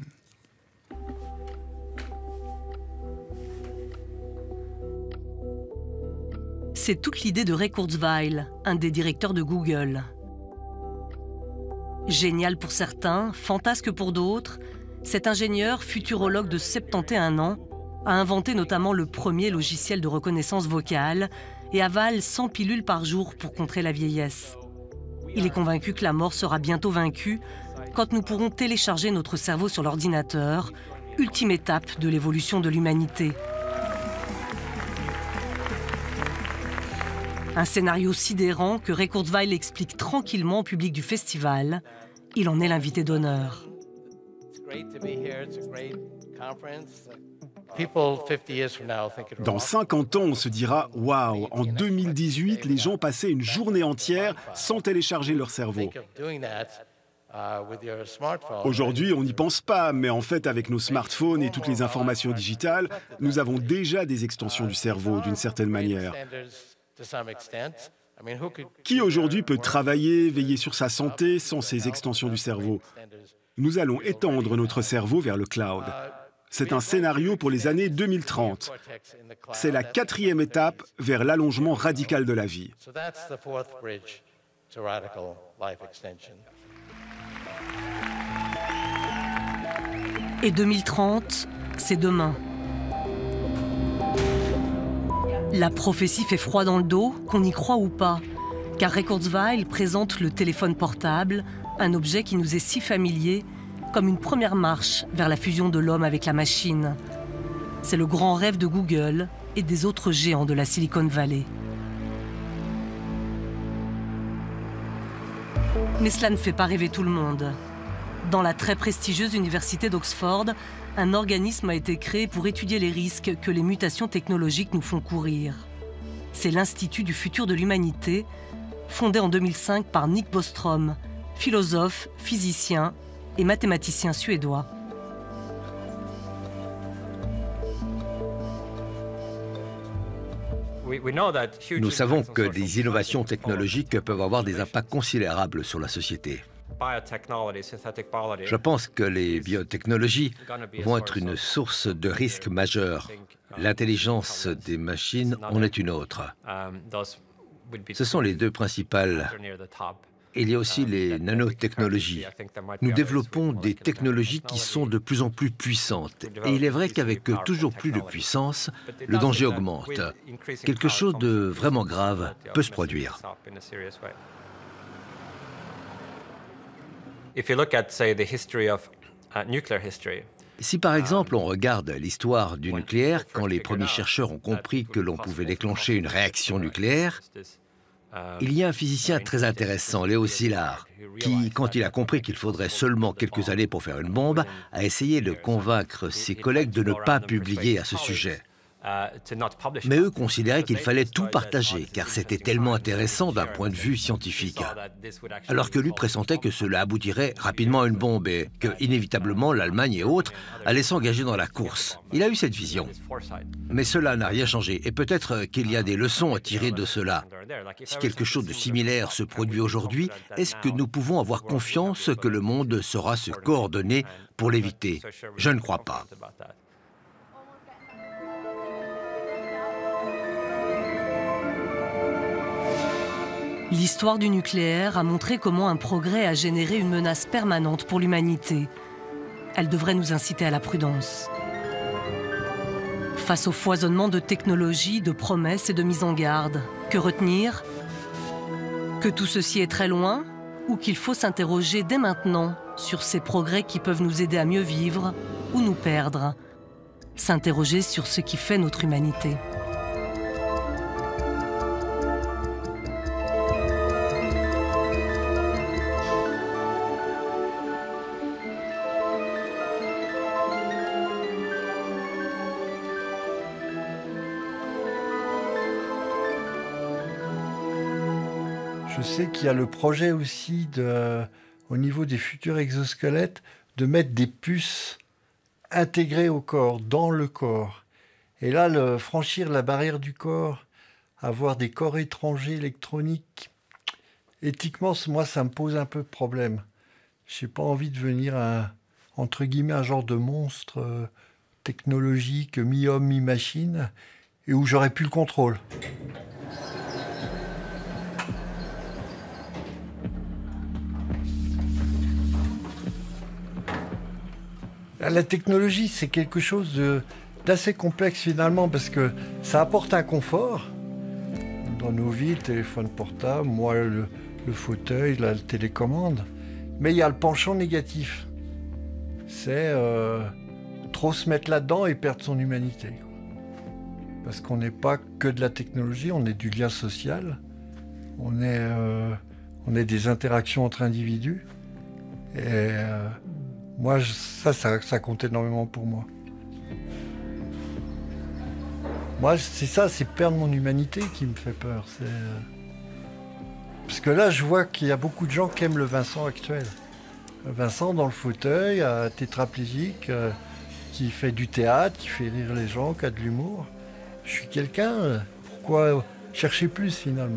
C'est toute l'idée de Ray Kurzweil, un des directeurs de Google. Génial pour certains, fantasque pour d'autres, cet ingénieur, futurologue de soixante et onze ans, a inventé notamment le premier logiciel de reconnaissance vocale et avale cent pilules par jour pour contrer la vieillesse. Il est convaincu que la mort sera bientôt vaincue quand nous pourrons télécharger notre cerveau sur l'ordinateur, ultime étape de l'évolution de l'humanité. Un scénario sidérant que Ray Kurzweil explique tranquillement au public du festival. Il en est l'invité d'honneur. Dans cinquante ans, on se dira « Waouh, en deux mille dix-huit, les gens passaient une journée entière sans télécharger leur cerveau. » Aujourd'hui, on n'y pense pas, mais en fait, avec nos smartphones et toutes les informations digitales, nous avons déjà des extensions du cerveau, d'une certaine manière. Qui aujourd'hui peut travailler, veiller sur sa santé sans ces extensions du cerveau? Nous allons étendre notre cerveau vers le cloud. C'est un scénario pour les années deux mille trente. C'est la quatrième étape vers l'allongement radical de la vie. Et deux mille trente, c'est demain. La prophétie fait froid dans le dos, qu'on y croit ou pas, car Ray Kurzweil présente le téléphone portable, un objet qui nous est si familier, comme une première marche vers la fusion de l'homme avec la machine. C'est le grand rêve de Google et des autres géants de la Silicon Valley. Mais cela ne fait pas rêver tout le monde. Dans la très prestigieuse université d'Oxford, un organisme a été créé pour étudier les risques que les mutations technologiques nous font courir. C'est l'Institut du futur de l'humanité, fondé en deux mille cinq par Nick Bostrom, philosophe, physicien et mathématicien suédois. Nous savons que des innovations technologiques peuvent avoir des impacts considérables sur la société. Je pense que les biotechnologies vont être une source de risques majeurs. L'intelligence des machines en est une autre. Ce sont les deux principales. Il y a aussi les nanotechnologies. Nous développons des technologies qui sont de plus en plus puissantes. Et il est vrai qu'avec toujours plus de puissance, le danger augmente. Quelque chose de vraiment grave peut se produire. Si par exemple on regarde l'histoire du nucléaire, quand les premiers chercheurs ont compris que l'on pouvait déclencher une réaction nucléaire, il y a un physicien très intéressant, Léo Szilard, qui, quand il a compris qu'il faudrait seulement quelques années pour faire une bombe, a essayé de convaincre ses collègues de ne pas publier à ce sujet. Mais eux considéraient qu'il fallait tout partager, car c'était tellement intéressant d'un point de vue scientifique. Alors que lui pressentait que cela aboutirait rapidement à une bombe et que, inévitablement, l'Allemagne et autres allaient s'engager dans la course. Il a eu cette vision. Mais cela n'a rien changé, et peut-être qu'il y a des leçons à tirer de cela. Si quelque chose de similaire se produit aujourd'hui, est-ce que nous pouvons avoir confiance que le monde saura se coordonner pour l'éviter? Je ne crois pas. L'histoire du nucléaire a montré comment un progrès a généré une menace permanente pour l'humanité. Elle devrait nous inciter à la prudence. Face au foisonnement de technologies, de promesses et de mises en garde, que retenir? Que tout ceci est très loin ou qu'il faut s'interroger dès maintenant sur ces progrès qui peuvent nous aider à mieux vivre ou nous perdre? S'interroger sur ce qui fait notre humanité. Je sais qu'il y a le projet aussi, de, au niveau des futurs exosquelettes, de mettre des puces intégrées au corps, dans le corps. Et là, le, franchir la barrière du corps, avoir des corps étrangers électroniques, éthiquement, moi, ça me pose un peu de problème. Je n'ai pas envie de devenir un, entre guillemets, un genre de monstre euh, technologique, mi-homme, mi-machine, et où j'aurais plus le contrôle. La technologie, c'est quelque chose d'assez complexe finalement, parce que ça apporte un confort dans nos vies, le téléphone portable, moi le, le fauteuil, la télécommande. Mais il y a le penchant négatif. C'est euh, trop se mettre là-dedans et perdre son humanité. Parce qu'on n'est pas que de la technologie, on est du lien social, on est, euh, on est des interactions entre individus. Et euh, moi, je, ça, ça, ça compte énormément pour moi. Moi, c'est ça, c'est perdre mon humanité qui me fait peur. Euh... Parce que là, je vois qu'il y a beaucoup de gens qui aiment le Vincent actuel. Vincent dans le fauteuil, euh, tétraplégique, euh, qui fait du théâtre, qui fait rire les gens, qui a de l'humour. Je suis quelqu'un, euh, pourquoi chercher plus finalement ?